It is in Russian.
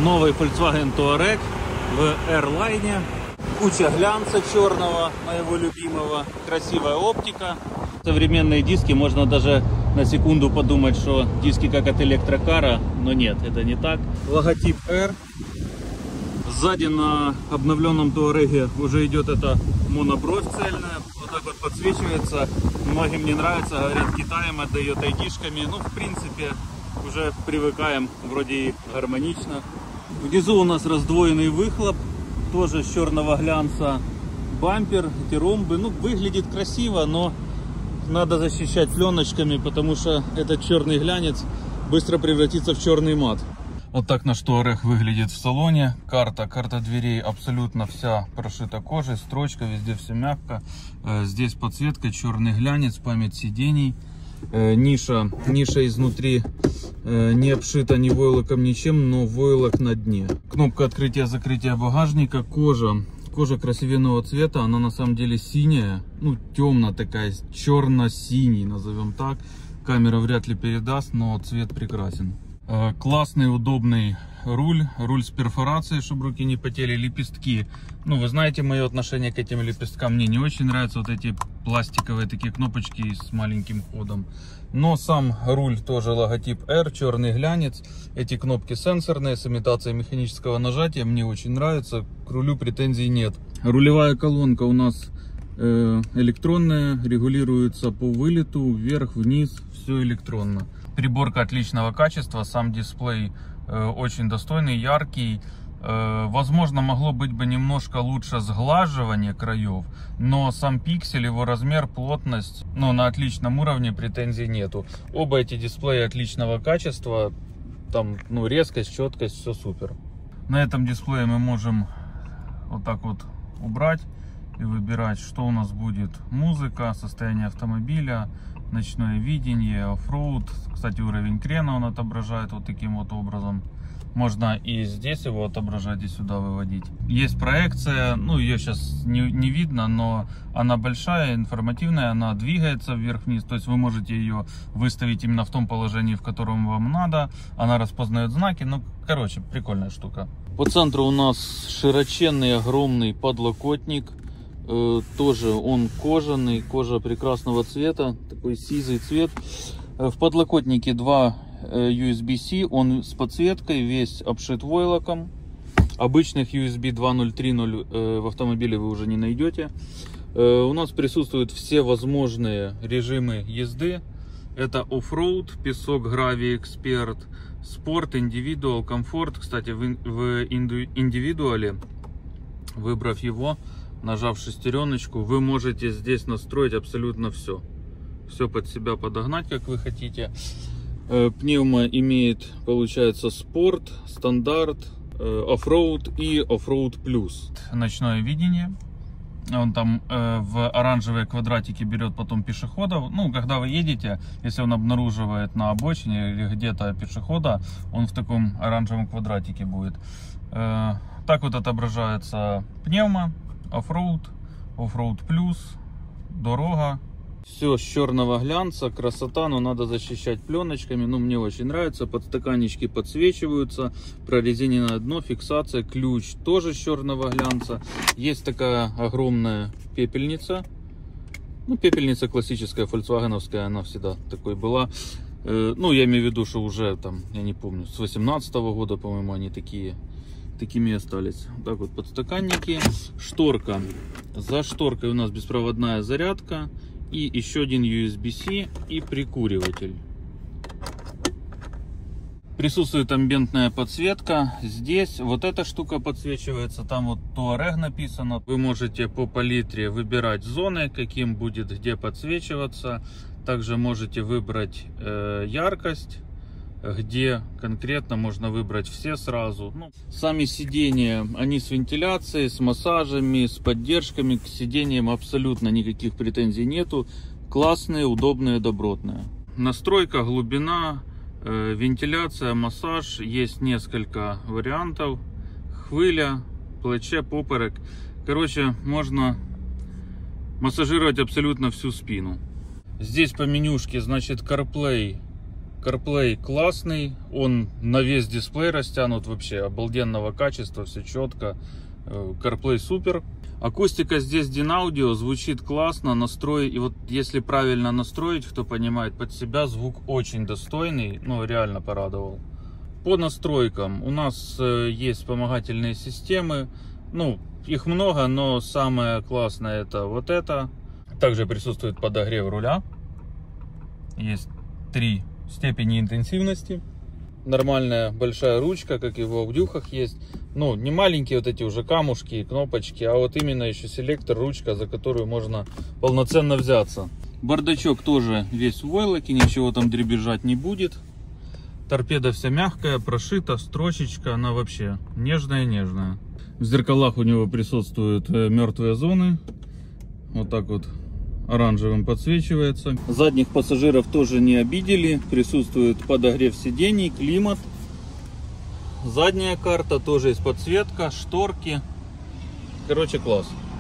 Новый Volkswagen Touareg в R-Line. Куча глянца черного, моего любимого. Красивая оптика. Современные диски, можно даже на секунду подумать, что диски как от электрокара, но нет, это не так. Логотип R. Сзади на обновленном Touareg уже идет эта монобровь цельная. Вот так вот подсвечивается. Многим не нравится, говорит, Китаем отдает айдишками. Ну, в принципе, уже привыкаем, вроде и гармонично. Внизу у нас раздвоенный выхлоп, тоже с черного глянца. Бампер, эти ромбы. Ну, выглядит красиво, но надо защищать пленочками, потому что этот черный глянец быстро превратится в черный мат. Вот так наш Touareg выглядит в салоне. Карта дверей абсолютно вся прошита кожей, строчка, везде все мягко. Здесь подсветка, черный глянец, память сидений. Ниша изнутри не обшита ни войлоком, ничем, но войлок на дне. Кнопка открытия-закрытия багажника. Кожа красивенного цвета, она на самом деле синяя, ну темная такая, черно-синий, назовем так. Камера вряд ли передаст, но цвет прекрасен. Классный, удобный руль с перфорацией, чтобы руки не потели. Лепестки, ну вы знаете мое отношение к этим лепесткам, мне не очень нравятся вот эти пластиковые такие кнопочки с маленьким ходом. Но сам руль тоже логотип R, черный глянец. Эти кнопки сенсорные с имитацией механического нажатия, мне очень нравится, к рулю претензий нет. Рулевая колонка у нас электронная, регулируется по вылету, вверх, вниз, все электронно. Приборка отличного качества, сам дисплей очень достойный, яркий. Возможно, могло быть бы немножко лучше сглаживание краев, но сам пиксель, его размер, плотность, ну, на отличном уровне, претензий нету. Оба эти дисплея отличного качества, там, ну, резкость, четкость, все супер. На этом дисплее мы можем вот так вот убрать и выбирать, что у нас будет: музыка, состояние автомобиля, ночное видение, оффроуд. Кстати, уровень крена он отображает вот таким вот образом. Можно и здесь его отображать, и сюда выводить. Есть проекция, ну ее сейчас не видно, но она большая, информативная, она двигается вверх-вниз. То есть вы можете ее выставить именно в том положении, в котором вам надо. Она распознает знаки, ну короче, прикольная штука. По центру у нас широченный, огромный подлокотник. Тоже он кожаный, кожа прекрасного цвета, такой сизый цвет. В подлокотнике два USB-C, он с подсветкой, весь обшит войлоком. Обычных USB 2.0, 3.0 в автомобиле вы уже не найдете. У нас присутствуют все возможные режимы езды. Это оффроуд, песок, гравий, эксперт, спорт, индивидуал, комфорт. Кстати, в индивидуале, выбрав его, нажав шестереночку, вы можете здесь настроить абсолютно все. Все под себя подогнать, как вы хотите. Пневма имеет, получается, спорт, стандарт, оффроуд и оффроуд плюс. Ночное видение. Он там в оранжевые квадратики берет потом пешеходов. Ну, когда вы едете, если он обнаруживает на обочине или где-то пешехода, он в таком оранжевом квадратике будет. Так вот отображается пневма, оффроуд, оффроуд плюс, дорога. Все с черного глянца, красота, но надо защищать пленочками. Ну, мне очень нравится. Подстаканнички подсвечиваются, прорезиненное дно, фиксация, ключ тоже с черного глянца. Есть такая огромная пепельница. Ну, пепельница классическая, фольксвагеновская, она всегда такой была. Ну, я имею в виду, что уже там, я не помню, с 18-го года, по-моему, они такими остались. Вот так вот подстаканники. Шторка. За шторкой у нас беспроводная зарядка. И еще один USB-C и прикуриватель. Присутствует амбиентная подсветка. Здесь вот эта штука подсвечивается. Там вот Touareg написано. Вы можете по палитре выбирать зоны, каким будет где подсвечиваться. Также можете выбрать яркость, где конкретно можно выбрать все сразу. Ну, сами сиденья, они с вентиляцией, с массажами, с поддержками. К сиденьям абсолютно никаких претензий нету. Классные, удобные, добротные. Настройка, глубина, вентиляция, массаж. Есть несколько вариантов. Хвиля, плече, поперек. Короче, можно массажировать абсолютно всю спину. Здесь по менюшке, значит, CarPlay, CarPlay классный, он на весь дисплей растянут, вообще обалденного качества, все четко. CarPlay супер. Акустика здесь Dinaudio, звучит классно, настрой, и вот если правильно настроить, кто понимает под себя, звук очень достойный, ну реально порадовал. По настройкам у нас есть вспомогательные системы, ну их много, но самое классное это вот это. Также присутствует подогрев руля, есть 3 степени интенсивности. Нормальная большая ручка, как и в аудюхах есть. Ну, не маленькие вот эти уже камушки, кнопочки, а вот именно еще селектор, ручка, за которую можно полноценно взяться. Бардачок тоже весь в войлоке, ничего там дребезжать не будет. Торпеда вся мягкая, прошита, строчечка, она вообще нежная-нежная. В зеркалах у него присутствуют мертвые зоны. Вот так вот оранжевым подсвечивается. Задних пассажиров тоже не обидели. Присутствует подогрев сидений, климат. Задняя карта тоже есть подсветка, шторки. Короче, класс.